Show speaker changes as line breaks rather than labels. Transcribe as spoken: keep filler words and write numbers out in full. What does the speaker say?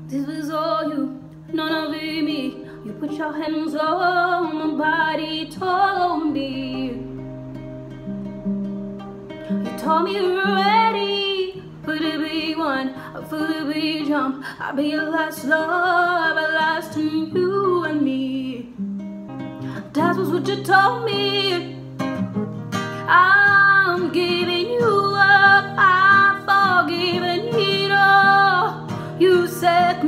This was all you, none of it me. You put your hands on my body, told me. You told me you were ready for the big one, for the big jump. I'll be your last love, everlasting, you and me. That was what you told me. I'm giving you up, I'm forgiving it all. You set